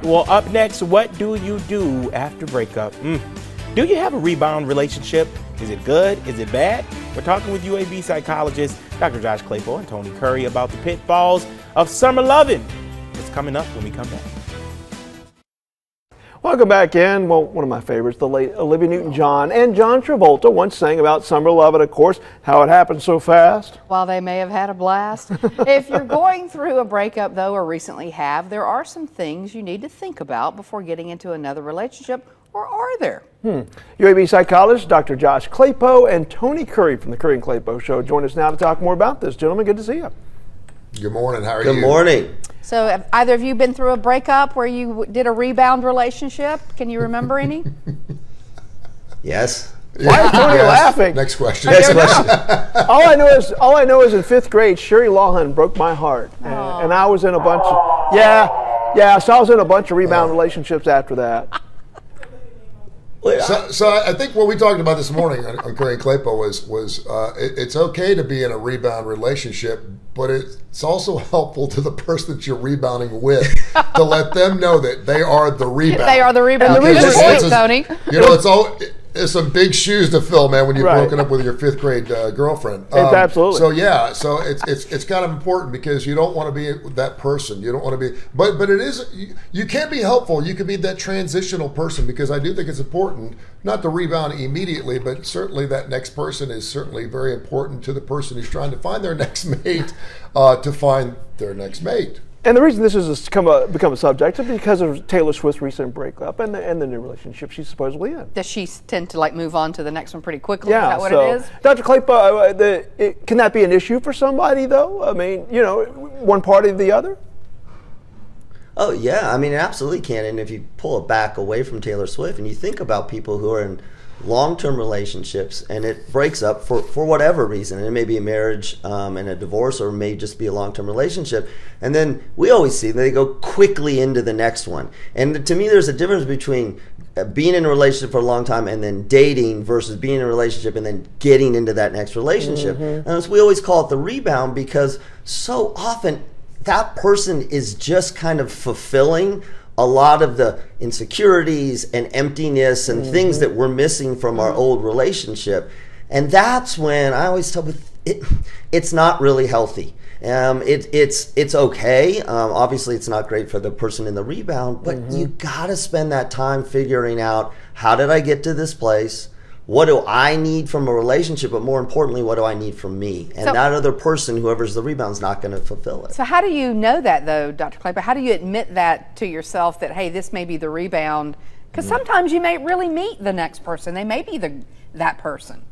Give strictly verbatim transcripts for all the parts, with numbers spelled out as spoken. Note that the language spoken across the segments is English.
Well, up next, what do you do after breakup? Mm. Do you have a rebound relationship? Is it good? Is it bad? We're talking with U A B psychologists Doctor Josh Claypool and Tony Curry about the pitfalls of summer loving. It's coming up when we come back. Welcome back in. Well, one of my favorites, the late Olivia Newton-John and John Travolta once sang about summer love, and of course, how it happened so fast. While they may have had a blast. If you're going through a breakup, though, or recently have, there are some things you need to think about before getting into another relationship, or are there? Hmm. U A B psychologist Doctor Josh Claypool and Tony Curry from the Curry and Claypool Show join us now to talk more about this. Gentlemen, good to see you. Good morning. How are Good you? Good morning. So have either of you been through a breakup where you did a rebound relationship? Can you remember any? Yes. Why is Tony Yes. laughing? Next question. Next question. all I know is all I know is in fifth grade, Sherry Lawhon broke my heart, and, and I was in a bunch of yeah, yeah. So I was in a bunch of rebound Oh. relationships after that. So, so I think what we talked about this morning on, on Curry and Claypool was was uh, it, it's okay to be in a rebound relationship, but it's also helpful to the person that you're rebounding with to let them know that they are the rebound. They are the rebound. And the Good reason- point, it's a- Tony. You know, it's all. It's some big shoes to fill, man, when you've Right. broken up with your fifth grade uh, girlfriend. It's absolutely. So yeah, so it's it's it's kind of important because you don't want to be that person. You don't want to be, but but it is. You, you can be helpful. You can be that transitional person because I do think it's important not to rebound immediately, but certainly that next person is certainly very important to the person who's trying to find their next mate, uh, to find their next mate. And the reason this has become a become a subject is because of Taylor Swift's recent breakup and the, and the new relationship she's supposedly in. Does she tend to like move on to the next one pretty quickly? Yeah, Is that what so, it is? Doctor Claypool, uh, the, it, can that be an issue for somebody though? I mean, you know, one party or the other? Oh, yeah. I mean, it absolutely can. And if you pull it back away from Taylor Swift and you think about people who are in long-term relationships and it breaks up for, for whatever reason, and it may be a marriage um, and a divorce, or it may just be a long-term relationship, and then we always see they go quickly into the next one. And to me, there's a difference between being in a relationship for a long time and then dating versus being in a relationship and then getting into that next relationship. Mm-hmm. And so we always call it the rebound because so often that person is just kind of fulfilling a lot of the insecurities and emptiness and mm-hmm. things that we're missing from our old relationship. And that's when I always tell with it, it's not really healthy. Um, it, it's it's okay. Um, obviously, it's not great for the person in the rebound, but mm-hmm. you got to spend that time figuring out, how did I get to this place? What do I need from a relationship? But more importantly, what do I need from me? And so, that other person, whoever's the rebound, is not going to fulfill it. So how do you know that, though, Doctor Claypool? How do you admit that to yourself that, hey, this may be the rebound? Because mm-hmm. sometimes you may really meet the next person. They may be the that person.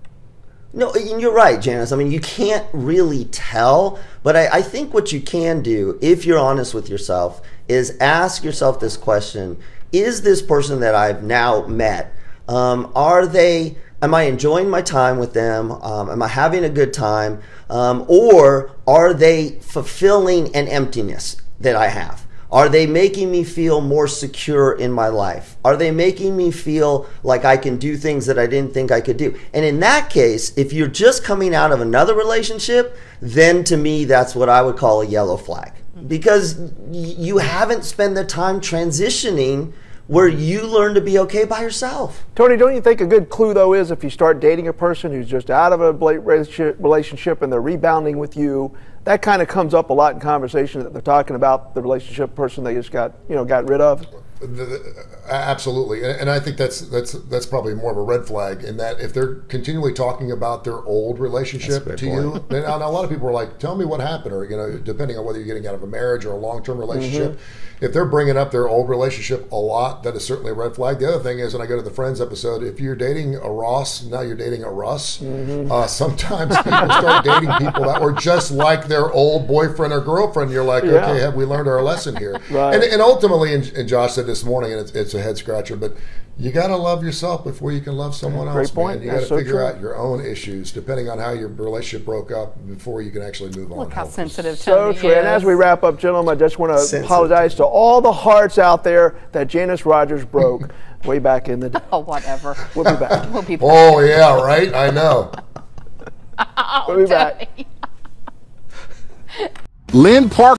No, and you're right, Janice. I mean, you can't really tell, but I, I think what you can do, if you're honest with yourself, is ask yourself this question: is this person that I've now met, um, are they, am I enjoying my time with them? Um, am I having a good time? Um, or are they fulfilling an emptiness that I have? Are they making me feel more secure in my life? Are they making me feel like I can do things that I didn't think I could do? And in that case, if you're just coming out of another relationship, then to me, that's what I would call a yellow flag. Because you haven't spent the time transitioning where you learn to be okay by yourself. Tony, don't you think a good clue, though, is if you start dating a person who's just out of a relationship and they're rebounding with you, that kind of comes up a lot in conversation that they're talking about the relationship person they just got, you know, got rid of? The, the, absolutely, and, and I think that's that's that's probably more of a red flag in that if they're continually talking about their old relationship to you, then and a lot of people are like, "Tell me what happened," or you know, depending on whether you're getting out of a marriage or a long-term relationship. Mm-hmm. If they're bringing up their old relationship a lot, that is certainly a red flag. The other thing is, and I go to the Friends episode, if you're dating a Ross, now you're dating a Russ. Mm-hmm. Uh, sometimes people start dating people that were just like their old boyfriend or girlfriend. You're like, yeah. okay, have we learned our lesson here? Right. And, and ultimately, and, and Josh said this morning, and it's, it's a head scratcher, but you got to love yourself before you can love someone Great else. point. Man. You got to so figure true. out your own issues, depending on how your relationship broke up, before you can actually move on. Look how sensitive So Tony true. is. And as we wrap up, gentlemen, I just want to Sensitive. apologize to all the hearts out there that Janice Rogers broke way back in the day. Oh, whatever. We'll be back. We'll be back. Oh, yeah, right? I know. Oh, We'll be back. Tony. Lynn Park